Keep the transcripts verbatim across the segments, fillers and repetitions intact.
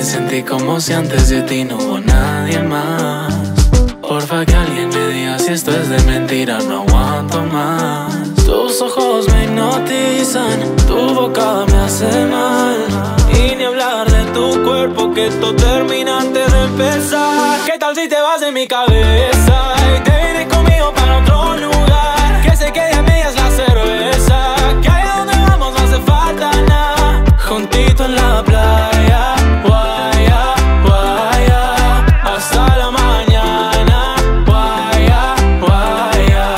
sentí como si antes de ti no hubo nadie más. Porfa que alguien me diga si esto es de mentira, no aguanto más. Tus ojos me hipnotizan, tu boca me hace mal. Y ni hablar de tu cuerpo, que esto termina antes de empezar. ¿Qué tal si te vas de mi cabeza y te vienes conmigo para otro lugar? Que se quede a medias la cerveza, que ahí donde vamos no hace falta nada. Juntito en la playa, guaya, guaya, hasta la mañana, guaya, guaya.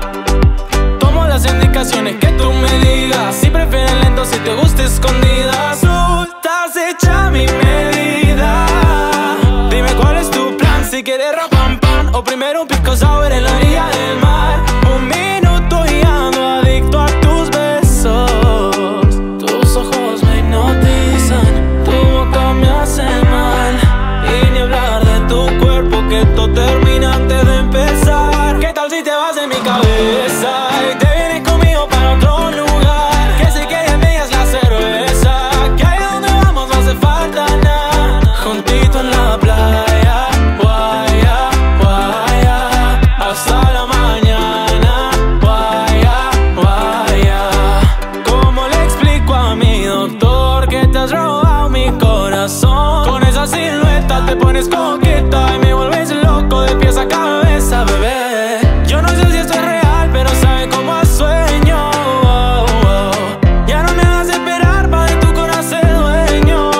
Tomo las indicaciones que tú me digas, si prefieres lento, si te gusta escondidas. Tú estás hecha a mi medida. Dime cuál es tu plan, si quieres rap pam pam o primero un pisco sour en la orilla del mar. Un minuto y ando adicto a tus besos. Tus ojos me hipnotizan, tu boca me hace mal. Y ni hablar de tu cuerpo, que esto termina antes de empezar. ¿Qué tal si te vas de mi cabeza y te vienes conmigo para otro lugar? Que se quede a medias la cerveza, que ahí donde vamos no hace falta nada. Juntito en la playa, guaya, guaya, hasta la mañana, guaya, guaya. ¿Cómo le explico a mi doctor que te has robado mi corazón? Con esa silueta te pones coqueta y me vuelves loco de pies a cabeza, bebé. Yo no sé si esto es real, pero sabe cómo a sueño. Oh, oh. Ya no me hagas esperar, pa' de tu corazón ser dueño.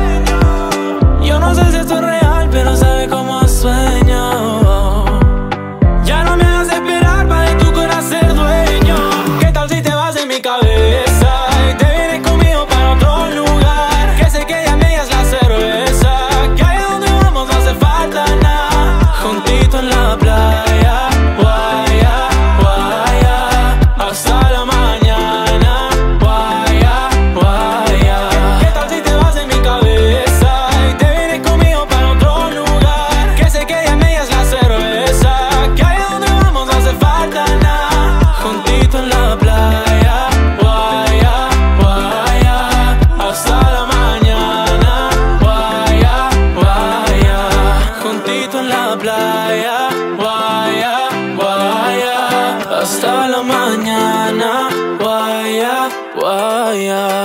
Yo no sé si esto es real, pero sabe cómo a sueño. Oh. Ya no me hagas esperar, pa' de tu corazón ser dueño. ¿Qué tal si te vas de mi cabeza y te vienes conmigo para otro lugar? Que se quede a medias la cerveza, que ahí donde vamos no hace falta nada. Juntito en la playa, guaya, guaya, hasta la mañana, guaya, guaya. ¿Qué tal si te vas de mi cabeza y te vienes conmigo para otro lugar? Que se quede a medias la cerveza, que ahí donde vamos no hace falta nada. Juntito en la playa, guaya, guaya, hasta la mañana, guaya, guaya. Juntito en la playa, guaya, guaya, hasta la mañana, guaya, guaya.